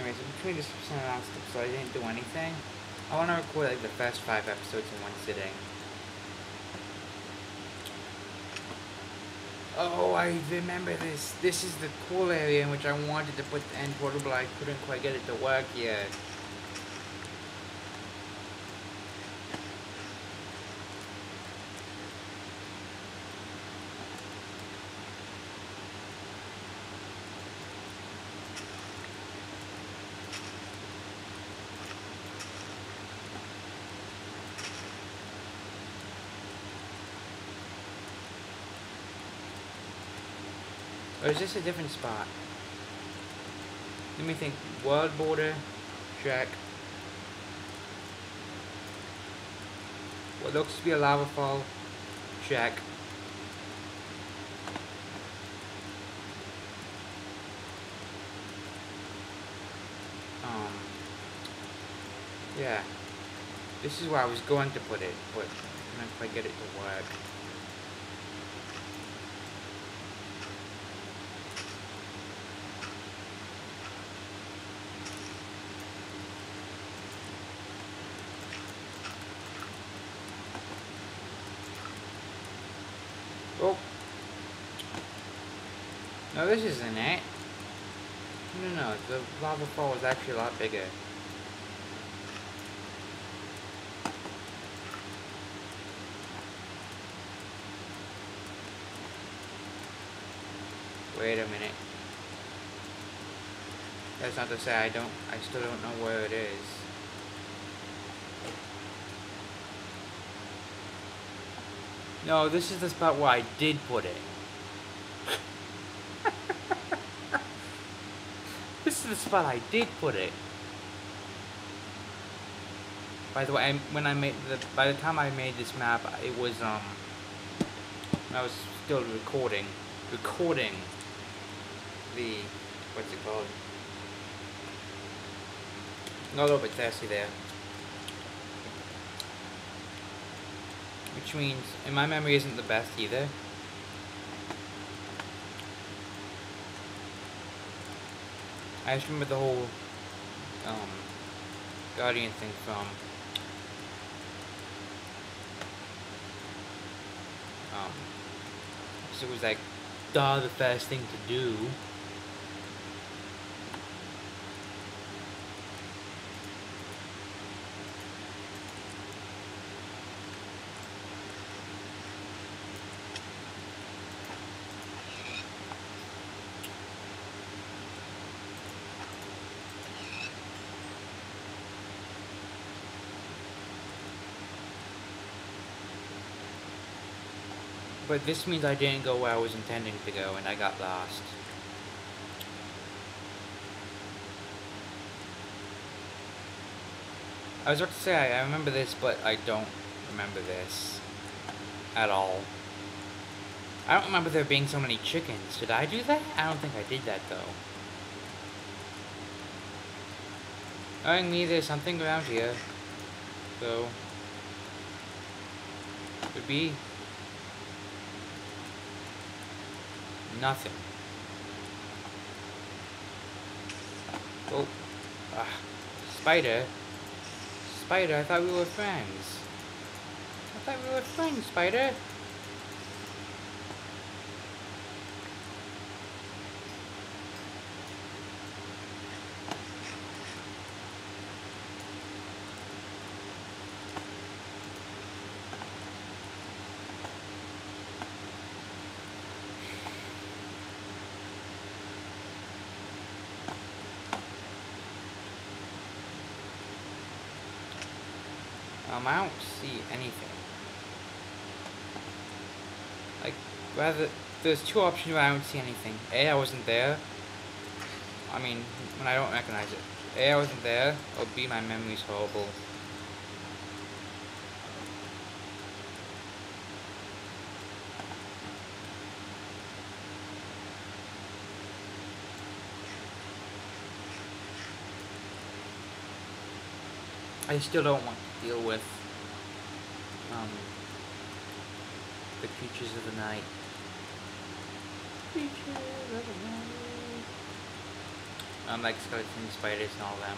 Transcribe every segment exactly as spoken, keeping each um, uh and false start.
anyways, between this episode and last episode, I didn't do anything. I want to record like the first five episodes in one sitting. Oh, I remember this. This is the cool area in which I wanted to put the end portal, but I couldn't quite get it to work yet. Or is this a different spot? Let me think. World border. Check. What looks to be a lava fall. Check. Um. Yeah. This is where I was going to put it, but I couldn't quite get it to work. Oh. No, this isn't it. No, no, the lava fall was actually a lot bigger. Wait a minute. That's not to say I don't, I still don't know where it is. No, this is the spot where I did put it. This is the spot I did put it. By the way, I, when I made the, by the time I made this map, it was um, I was still recording, recording the, what's it called? A little bit thirsty there. Which means, and my memory isn't the best either. I just remember the whole um, Guardian thing from um, so it was like, duh, the first thing to do. But this means I didn't go where I was intending to go and I got lost. I was about to say, I, I remember this, but I don't remember this at all. I don't remember there being so many chickens. Did I do that? I don't think I did that, though. Knowing me, there's something around here. So, would be nothing. Oh, ah, spider. Spider, I thought we were friends. I thought we were friends, Spider. Um, I don't see anything. Like, rather, there's two options where I don't see anything. A, I wasn't there. I mean, when I don't recognize it. A, I wasn't there, or B, my memory's horrible. I still don't want to deal with um, the creatures of the night. Creatures of the night. Unlike skeleton spiders and all them.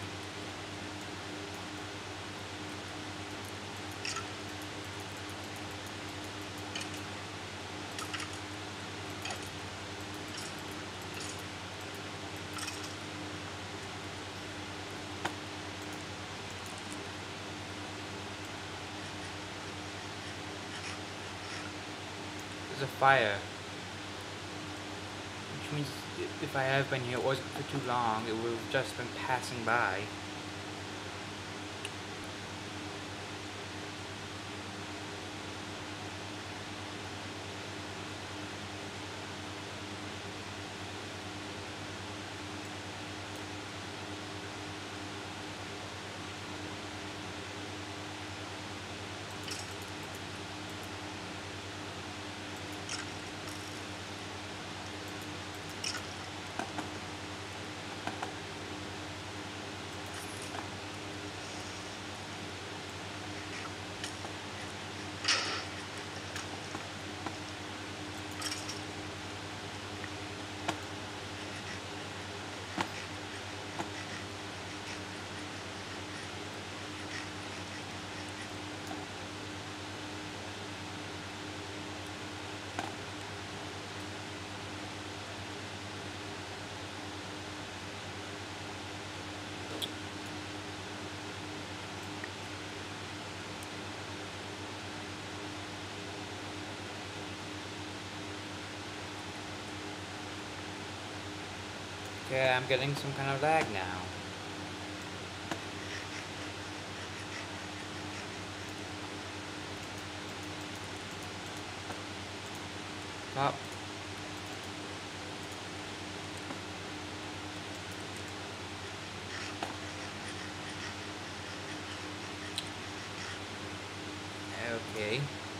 There's a fire. Which means if I have been here, it wasn't for too long, it would have just been passing by. Okay, I'm getting some kind of lag now. Up. Okay.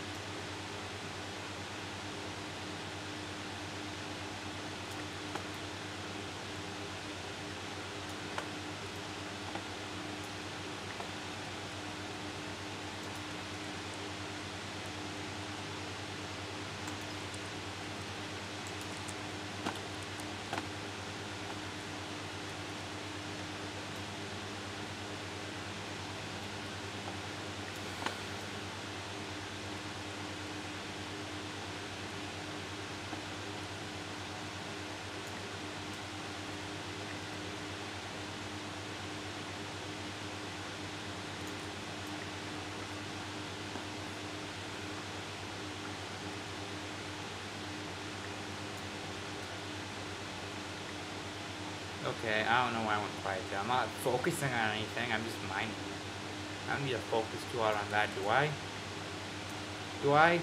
Okay, I don't know why I went quiet there. I'm not focusing on anything, I'm just mining it. I don't need to focus too hard on that, do I? Do I?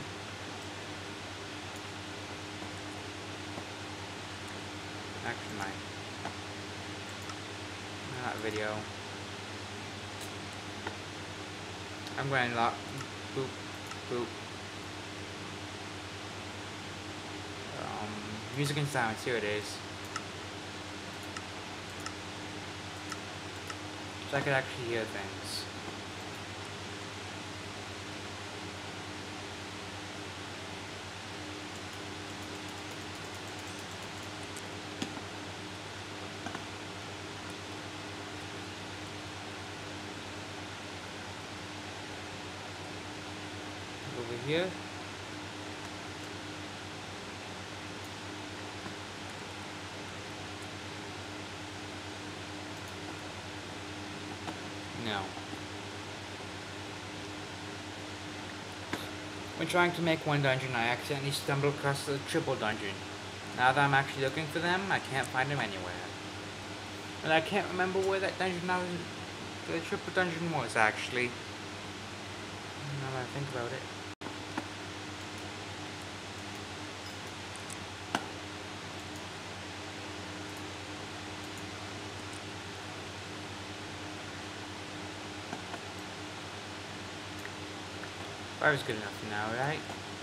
Actually, my... Not video. I'm going to lock... Boop. Boop. Um, music and sounds, here it is. So I could actually hear things. Over here. No. When trying to make one dungeon, I accidentally stumbled across the triple dungeon. Now that I'm actually looking for them, I can't find them anywhere. And I can't remember where that dungeon now the triple dungeon was, actually. Now that I think about it. Fire's good enough for now, right?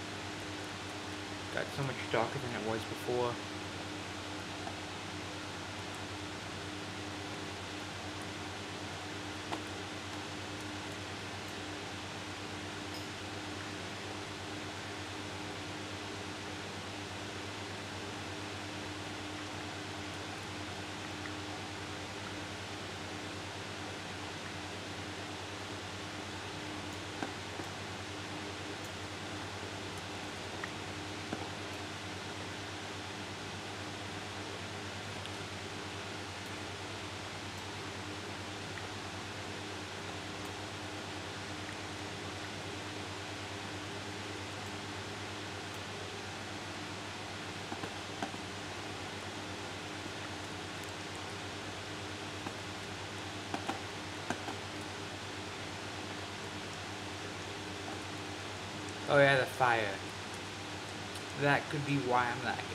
Got so much darker than it was before. Oh yeah, the fire. That could be why I'm lagging.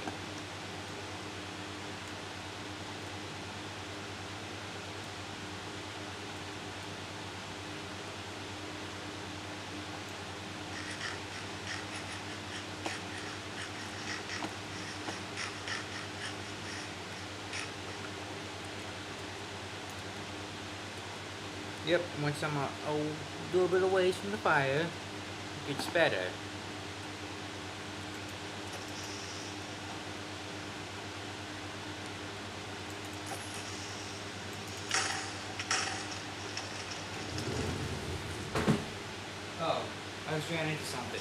Yep, once I'm a, a little bit away from the fire, it gets better. Oh, I just ran into something.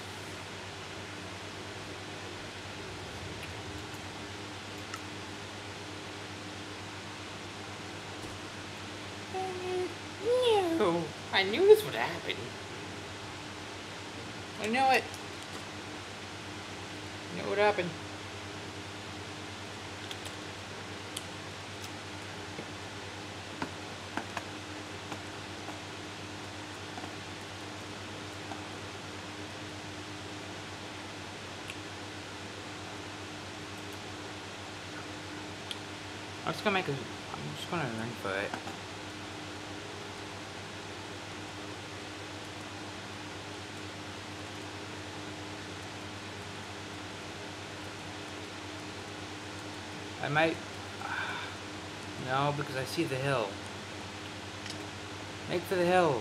No, I knew this would happen. I knew it. I knew it would happen. I'm just gonna make a. I'm just gonna run for it. I might. No, because I see the hill. Make for the hills.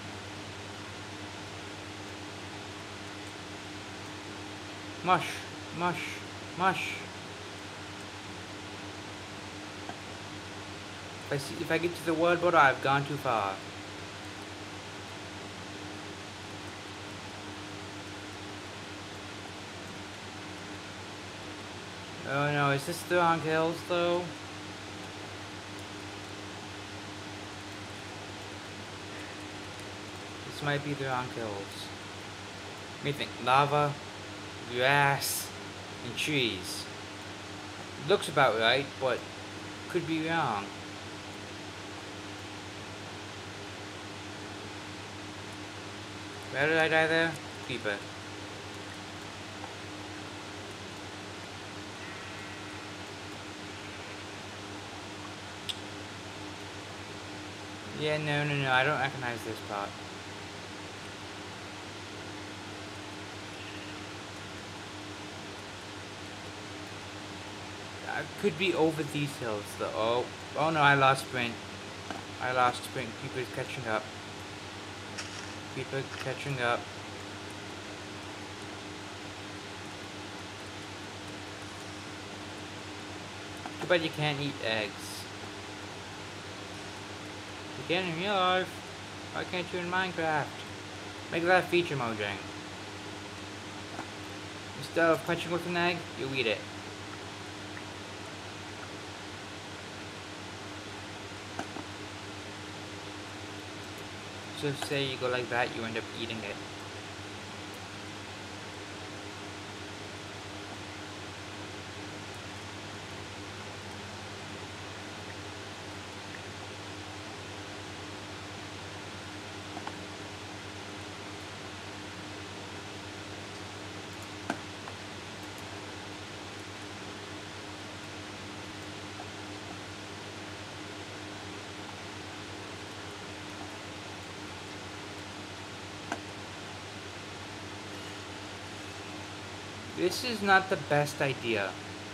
Mush, mush, mush. If I see, if I get to the word border, I've gone too far. Oh no, is this the wrong hills though? This might be the wrong hills. Let me think. Lava, grass, and trees. Looks about right, but could be wrong. Where did I die there? Creeper. Yeah, no, no, no, I don't recognize this spot. I could be over these hills though. Oh, oh no, I lost sprint. I lost sprint. Creeper's catching up. Creeper catching up. Too bad you can't eat eggs. You can in real life. Why can't you in Minecraft? Make that a feature, Mojang. Instead of punching with an egg, you eat it. So say you go like that, you end up eating it. This is not the best idea.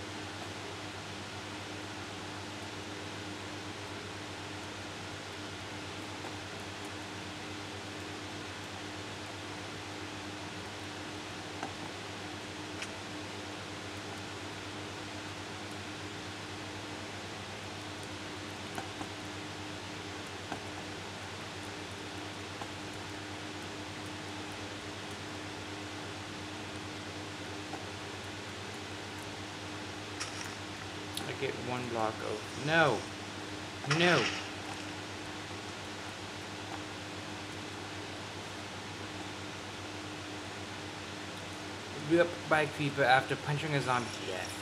Get one block of no, no. Ripped by creeper after punching a zombie to death.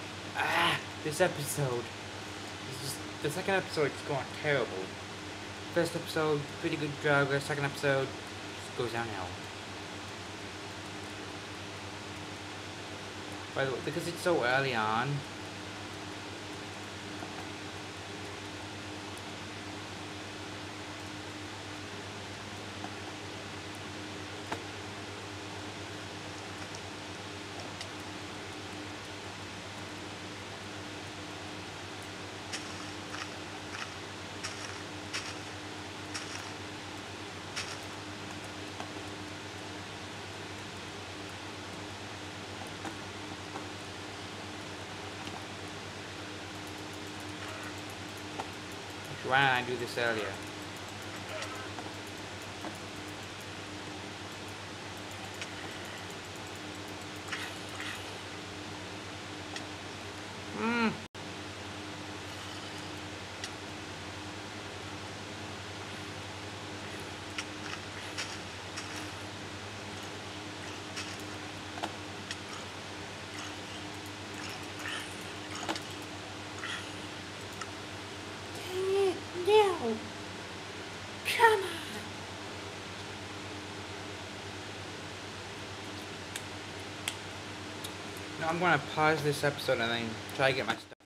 Ah, this episode. This is, the second episode is going terrible. First episode, pretty good progress. Second episode, just goes downhill. By the way, because it's so early on. Why didn't I do this earlier? Hmm. Come on. No, I'm gonna pause this episode and then try to get my stuff.